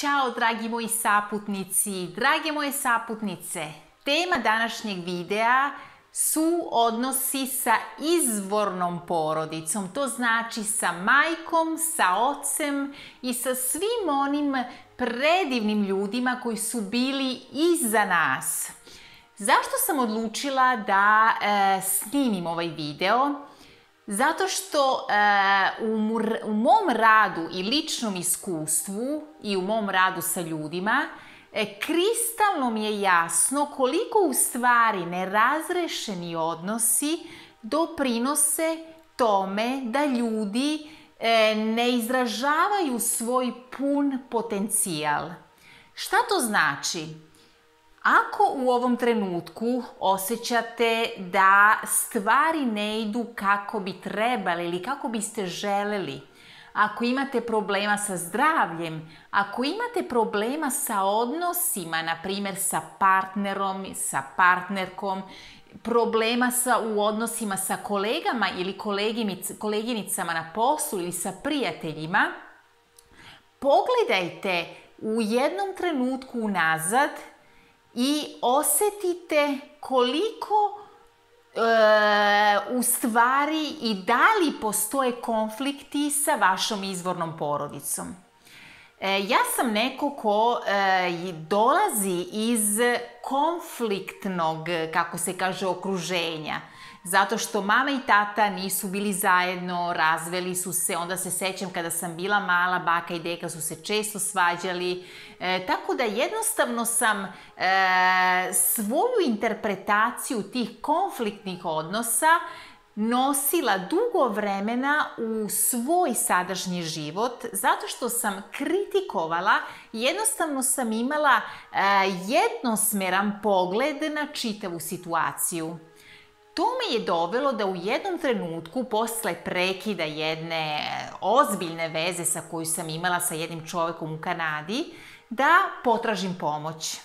Ćao dragi moji saputnici, drage moje saputnice. Tema današnjeg videa su odnosi sa izvornom porodicom. To znači sa majkom, sa ocem i sa svim onim predivnim ljudima koji su bili iza nas. Zašto sam odlučila da snimim ovaj video? Zato što u mom radu i ličnom iskustvu i u mom radu sa ljudima kristalno mi je jasno koliko u stvari nerazrešeni odnosi doprinose tome da ljudi ne izražavaju svoj pun potencijal. Šta to znači? Ako u ovom trenutku osjećate da stvari ne idu kako bi trebali ili kako biste želeli, ako imate problema sa zdravljem, ako imate problema sa odnosima, na primjer sa partnerom, sa partnerkom, problema u odnosima sa kolegama ili koleginicama na poslu ili sa prijateljima, pogledajte u jednom trenutku unazad i osjetite koliko u stvari i da li postoje konflikti sa vašom izvornom porodicom. Ja sam neko ko dolazi iz konfliktnog, kako se kaže, okruženja. Zato što mama i tata nisu bili zajedno, razveli su se, onda se sećam kada sam bila mala, baka i deka su se često svađali. Tako da jednostavno sam svoju interpretaciju tih konfliktnih odnosa nosila dugo vremena u svoj sadašnji život, zato što sam kritikovala, jednostavno sam imala jednosmeran pogled na čitavu situaciju. To me je dovelo da u jednom trenutku, posle prekida jedne ozbiljne veze sa koju sam imala sa jednim čovjekom u Kanadi, da potražim pomoć.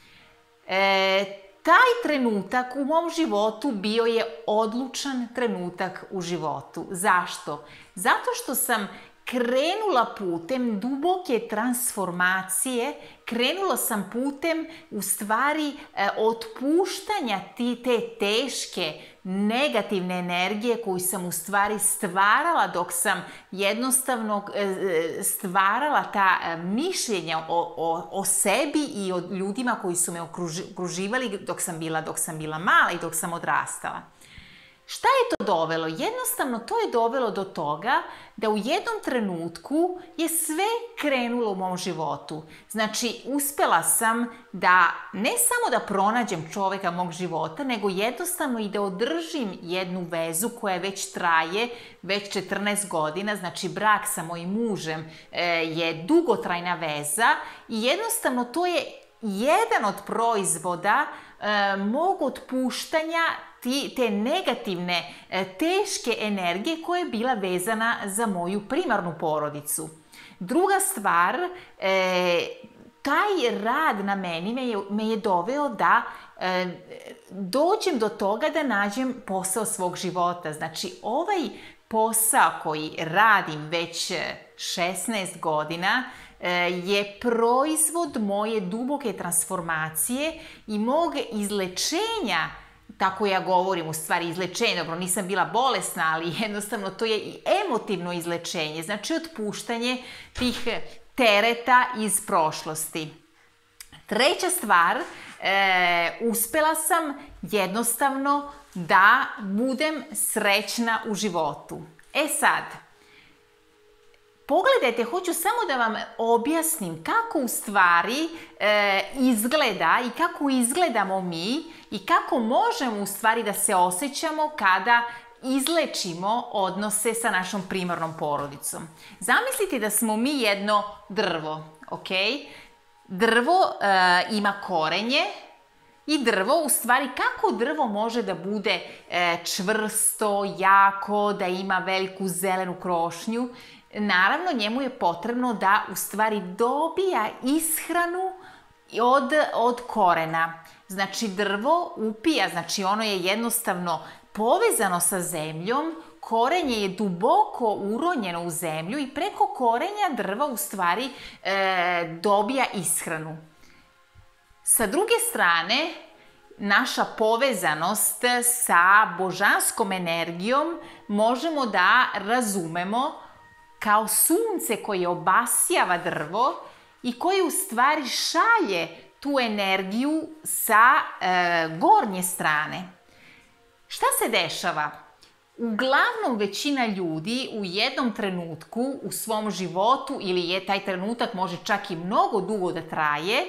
Taj trenutak u mom životu bio je odlučan trenutak u životu. Zašto? Zato što sam krenula putem duboke transformacije, krenula sam putem u stvari otpuštanja te teške negativne energije koju sam u stvari stvarala dok sam jednostavno stvarala ta mišljenja o sebi i o ljudima koji su me okruživali dok sam bila mala i dok sam odrastala. Šta je to dovelo? Jednostavno to je dovelo do toga da u jednom trenutku je sve krenulo u mom životu. Znači, uspjela sam da ne samo da pronađem čovjeka mog života, nego jednostavno i da održim jednu vezu koja već traje, već 14 godina. Znači, brak sa mojim mužem je dugotrajna veza i jednostavno to je jedan od proizvoda mog otpuštanja te negativne, teške energije koja je bila vezana za moju primarnu porodicu. Druga stvar, taj rad na meni me je doveo da dođem do toga da nađem posao svog života. Znači, ovaj posao koji radim već 16 godina je proizvod moje duboke transformacije i mog izlečenja. Tako ja govorim, u stvari izlečenje, dobro, nisam bila bolesna, ali jednostavno to je i emotivno izlečenje, znači otpuštanje tih tereta iz prošlosti. Treća stvar, uspjela sam jednostavno da budem srećna u životu. E sad, pogledajte, hoću samo da vam objasnim kako u stvari izgleda i kako izgledamo mi i kako možemo u stvari da se osjećamo kada izlečimo odnose sa našom primarnom porodicom. Zamislite da smo mi jedno drvo, ok? Drvo ima korenje i drvo, u stvari kako drvo može da bude čvrsto, jako, da ima veliku zelenu krošnju? Naravno, njemu je potrebno da u stvari dobija ishranu od korena. Znači, drvo upija, znači ono je jednostavno povezano sa zemljom korenje je duboko uronjeno u zemlju i preko korenja drva u stvari dobija ishranu. Sa druge strane, naša povezanost sa božanskom energijom možemo da razumemo kao sunce koje obasjava drvo i koje u stvari šalje tu energiju sa gornje strane. Šta se dešava? Uglavnom većina ljudi u jednom trenutku u svom životu, ili je taj trenutak može čak i mnogo dugo da traje,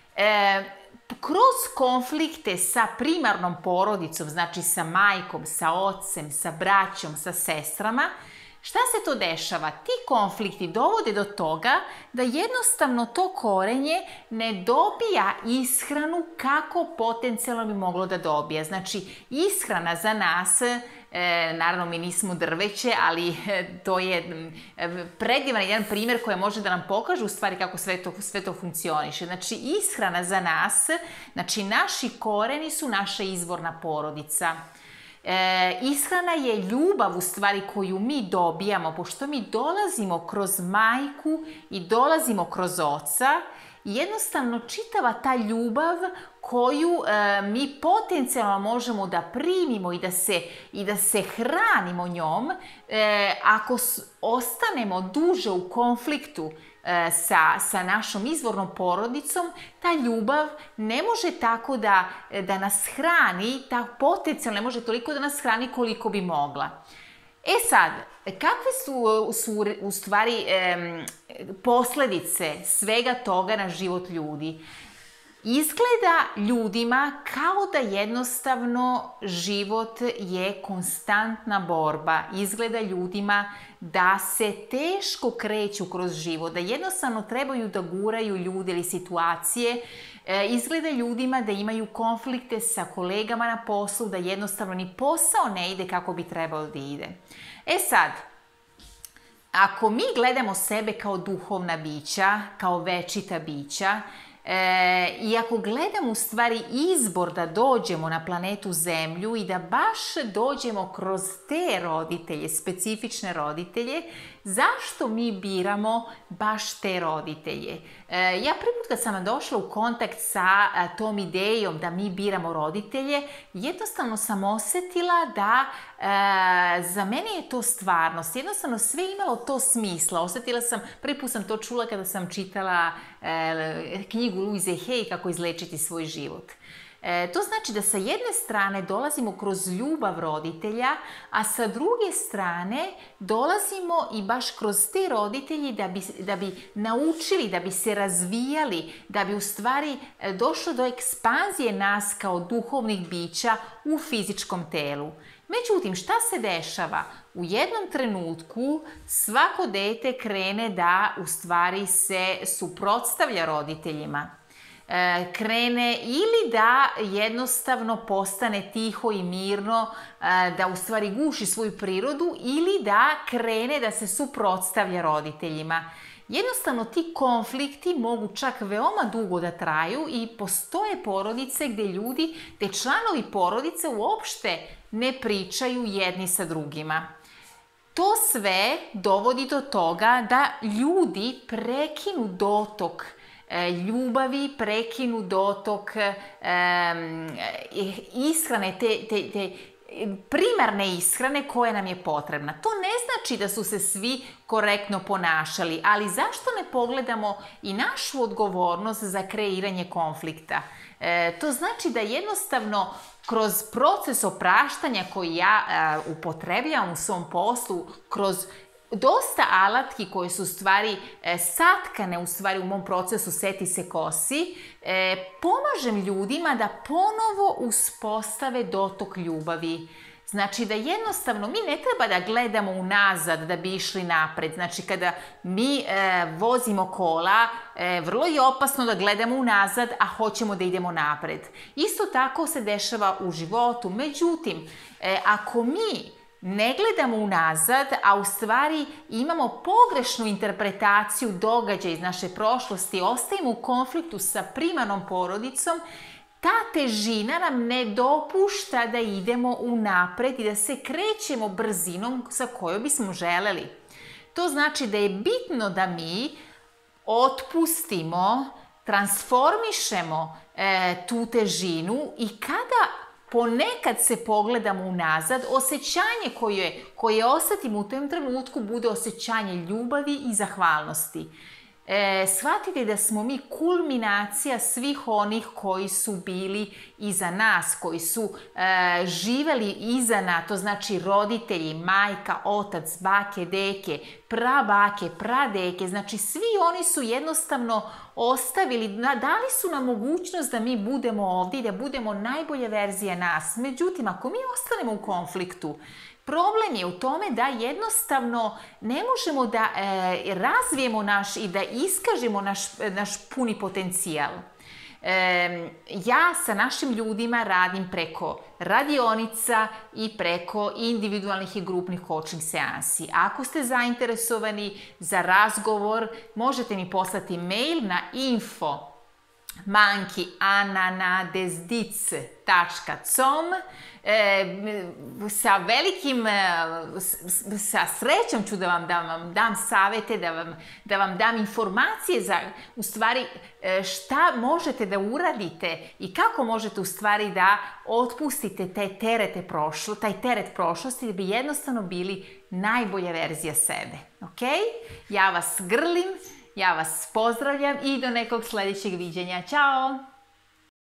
kroz konflikte sa primarnom porodicom, znači sa majkom, sa ocem, sa braćom, sa sestrama, šta se to dešava? Ti konflikti dovode do toga da jednostavno to korenje ne dobija ishranu kako potencijalno bi moglo da dobije. Znači, ishrana za nas, naravno mi nismo drveće, ali to je predivan jedan primjer koji može da nam pokaže u stvari kako sve to funkcioniše. Znači, ishrana za nas, znači naši koreni su naša izvorna porodica. Ishrana je ljubav u stvari koju mi dobijamo, pošto mi dolazimo kroz majku i dolazimo kroz oca. Jednostavno čitava ta ljubav koju mi potencijalno možemo da primimo i da se hranimo njom, ako ostanemo duže u konfliktu sa našom izvornom porodicom, ta ljubav ne može tako da nas hrani, ta potencijalno ne može toliko da nas hrani koliko bi mogla. Sad, kakve su u stvari posljedice svega toga na život ljudi? Izgleda ljudima kao da jednostavno život je konstantna borba. Izgleda ljudima da se teško kreću kroz život, da jednostavno trebaju da guraju ljude ili situacije. Izgleda ljudima da imaju konflikte sa kolegama na poslu, da jednostavno ni posao ne ide kako bi trebalo da ide. Sad, ako mi gledamo sebe kao duhovna bića, kao večita bića, i ako gledamo u stvari izbor da dođemo na planetu Zemlju i da baš dođemo kroz te roditelje, specifične roditelje, zašto mi biramo baš te roditelje? Ja prvi put kad sam došla u kontakt sa tom idejom da mi biramo roditelje, jednostavno sam osjetila da za mene je to stvarnost. Jednostavno sve imalo to smisla. Osjetila sam, prvi put sam to čula kada sam čitala knjigu Louise Hay Kako izlečiti svoj život. To znači da sa jedne strane dolazimo kroz ljubav roditelja, a sa druge strane dolazimo i baš kroz te roditelji da bi naučili, da bi se razvijali, da bi u stvari došlo do ekspanzije nas kao duhovnih bića u fizičkom telu. Međutim, šta se dešava? U jednom trenutku svako dete krene da u stvari se suprotstavlja roditeljima. Krene ili da jednostavno postane tiho i mirno, da u stvari guši svoju prirodu, ili da krene da se suprotstavlja roditeljima. Jednostavno ti konflikti mogu čak veoma dugo da traju i postoje porodice gdje članovi porodice uopšte ne pričaju jedni sa drugima. To sve dovodi do toga da ljudi prekinu dotok ljubavi, prekinu dotok ishrane, te primarne ishrane koja nam je potrebna. To ne znači da su se svi korektno ponašali, ali zašto ne pogledamo i našu odgovornost za kreiranje konflikta? To znači da jednostavno kroz proces opraštanja koji ja upotrebljavam u svom poslu, kroz dosta alatki koje su u stvari satkane u stvari u mom procesu Seti se kosi, pomažem ljudima da ponovo uspostave dotok ljubavi. Znači da jednostavno mi ne treba da gledamo unazad da bi išli napred. Znači kada mi vozimo kola, vrlo je opasno da gledamo unazad, a hoćemo da idemo napred. Isto tako se dešava u životu. Međutim, ako mi ne gledamo unazad, a u stvari imamo pogrešnu interpretaciju događaja iz naše prošlosti, ostajemo u konfliktu sa primarnom porodicom, ta težina nam ne dopušta da idemo unapred i da se krećemo brzinom sa kojom bismo želeli. To znači da je bitno da mi otpustimo, transformišemo tu težinu i kada ponekad se pogledamo unazad, osjećanje koje osetimo u tom trenutku bude osjećanje ljubavi i zahvalnosti. Shvatite da smo mi kulminacija svih onih koji su bili iza nas, koji su živeli iza nas, to znači roditelji, majka, otac, bake, deke, prabake, pradeke, znači svi oni su jednostavno ostavili, dali su nam mogućnost da mi budemo ovdje i da budemo najbolja verzija nas. Međutim, ako mi ostanemo u konfliktu, problem je u tome da jednostavno ne možemo da razvijemo i da iskažemo naš puni potencijal. Ja sa našim ljudima radim preko radionica i preko individualnih i grupnih coaching seansi. Ako ste zainteresovani za razgovor, možete mi poslati mail na info@ananadesdic.com. Sa srećom ću da vam dam savete, da vam dam informacije za u stvari šta možete da uradite i kako možete u stvari da otpustite taj teret prošlosti da bi jednostavno bili najbolja verzija sebe. Ok? Ja vas grlim, ja vas pozdravljam i do nekog sljedećeg viđenja. Ćao!